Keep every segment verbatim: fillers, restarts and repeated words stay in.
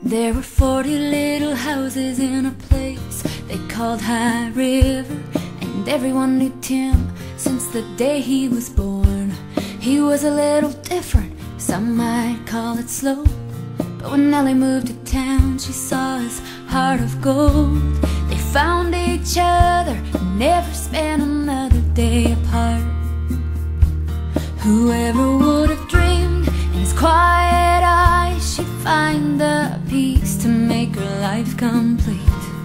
There were forty little houses in a place they called High River, and everyone knew Tim since the day he was born. He was a little different, some might call it slow, but when Nellie moved to town, she saw his heart of gold. They found each other and never spent another day apart. Whoever would have dreamed in his quiet eyes she'd find the peace to make her life complete.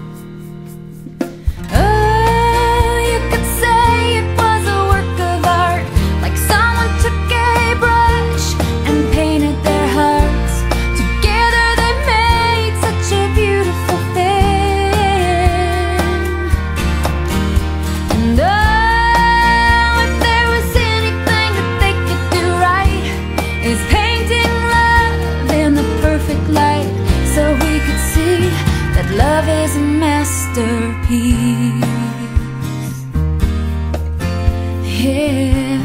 Oh, you could say it was a work of art, like someone took a brush and painted their hearts. Together they made such a beautiful thing. And oh, if there was anything that they could do right, is painting love in the perfect light, so we could see that love is a masterpiece. Yeah.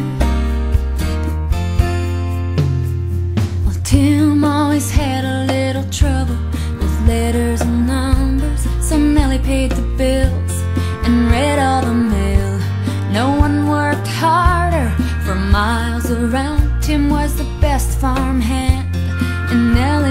Well, Tim always had a little trouble with letters and numbers, so Nellie paid the bills and read all the mail. No one worked harder for miles around. Tim was the best farmhand, and Nellie